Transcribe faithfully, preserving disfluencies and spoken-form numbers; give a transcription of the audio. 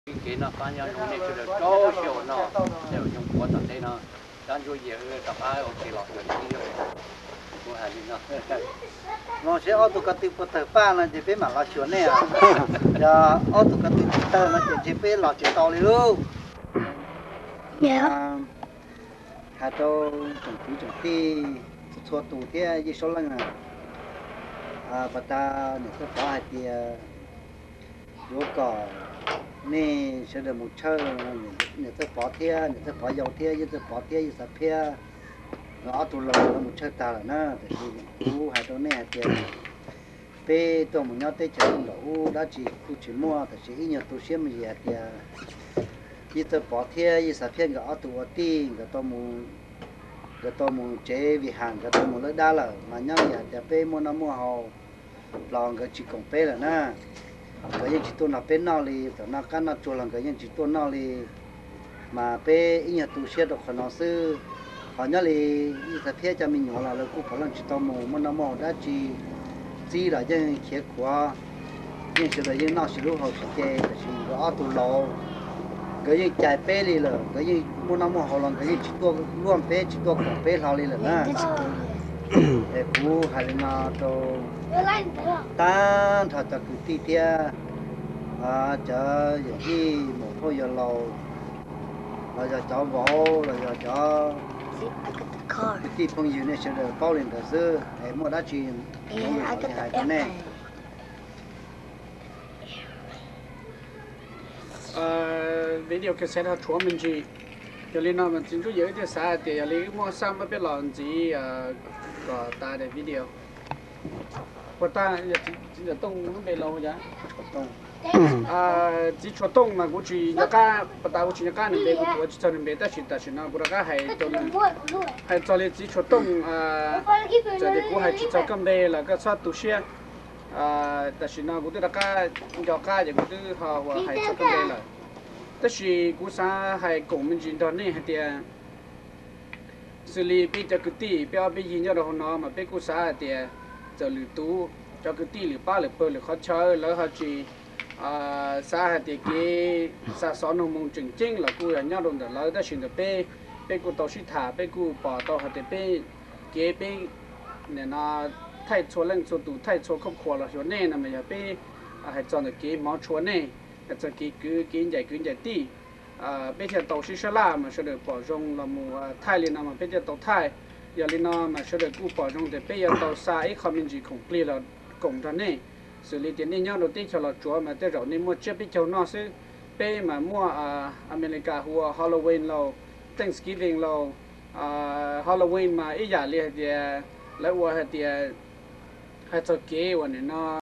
cái nó cá nhân nó nàyคือโตเชียวเนาะเดี๋ยวยังปวดตอนนี้เนาะด้านอยู่เยอะกับไอ้โอเคหรอกเดี๋ยวนี้เดี๋ยวกูหาดีเนาะnó sẽ ô tô cái phụ tờ ba là chỉ biết mà lo chuyện này à giờ ô tô cái phụ tờ nó chỉ chỉ biết lo chuyện to luôn dạ hà châu trồng tí trồng tí xua tủ kia gì số lần à à bà ta những cái phá hạt thì vô cỏ nè sẽ được một chơi những cái phá thia những cái phá dầu thia những cái phá thia những cái phia nó tụ là một chơi ta là nó thì u hai đứa này thì pe tôi muốn nhớ tới chơi đó u đã chỉ u chỉ mua thì chỉ nhiều tu xem gì thì như tôi bỏ thia như sạp phiên cái tụ ti cái tôi muốn cái tôi muốn chế vì hàng cái tôi muốn lấy đa là mà nhớ gì thì pe mua nó mua hồ lòng cái chỉ còn pe là na cái những chỉ tôi là pe nào đi tôi nó cái nó chua lòng cái những chỉ tôi nào đi mà pe nhiều tu xem được nó sư họ nhớ là thật phía cho mình nhỏ là là cũng phải làm chỉ tao mù mà nó mù đã chỉ chỉ là những khía qua những sự là những nó sẽ lúc họ sẽ chơi là chỉ có tụ lò cái gì chạy bé đi là cái gì muốn nó mù họ làm cái gì chỉ tôi luôn bé chỉ tôi còn bé họ đi là na để cú hay là nó to tan thật thật cứ ti tia à chờ gì một thôi giờ lò rồi giờ cháu vỗ rồi giờ cháuที่พงอยู่ในเฉลยเป้าเล่นแต่ซื้อไอ้หมดได้จีนมองดูหายไปแน่เอ่อวิดีโอแคสเซ็ตเขาชวนมันจีเดี๋ยวนี้น้องมันจริงก็เยอะที่สายเดี๋ยวนี้มั่วซ้ำไม่เป็นหลอนจีเอ่อก็ตาในวิดีโอพอตาจะจะต้องมันเป็นเราจ้ะต้องอ่าจีชดต้องมากูจีนักการปตากูจีนักการนี่เป็นกูจีตอนนี้เป็นแต่ชิตาชินะบุรกาให้ตอนให้ตอนนี้จีชดต้องอ่าจะได้กูให้จีตกันได้แล้วก็ชอบตุเชียอ่าแต่ชินะกูที่นักการนักการอย่างกูที่เขาว่าให้ชดกันได้เลยแต่ชิกูสาให้กลุ่มมันจีตอนนี้ให้เดียสุริปีจะกุฏิเปียไปยิงยอดหัวน้องมาเป็นกูสาเดียจะหรือตู้จะกุฏิหรือป้าหรือเปิดหรือเขาเช่าแล้วเขาจีอ่าสาเหตุที่สาสอนมุงจริงๆแล้วกูอย่างนี้โดนแต่เราได้ชินแต่เป้เป้กูต่อชิถาเป้กูปอต่อเหตุเป้เก๋เป้เนี่ยนะไทยชัวเล่นชัวตู่ไทยชัวครอบครัวเราชัวแน่นะมันอย่าเป้ให้จอนแต่เก๋หมอชัวแน่แต่จะเก๋คือเก๋ใหญ่คือใหญ่ตีอ่าเป้จะต่อชิชลามาเฉลิมปอจงเราหมู่ไทยเลยนะมันเป้จะต่อไทยอย่าเลยนะมาเฉลิมกูปอจงแต่เป้ยังต่อสายคอมมิวนิตี้ของเปลี่ยนเรากงตอนนี้xử lý tiền nhân đầu tiên cho là chúa mà tới rồi nên mua chiếc bị châu nó sẽ pe mà mua à America hùa Halloween lâu Thanksgiving lâu à Halloween mà ít giả liệt thì lấy qua thì hay cho kế và nó